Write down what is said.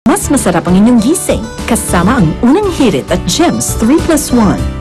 Mas masarap ang inyong gising kasama ang Unang Hirit at Gems 3+1.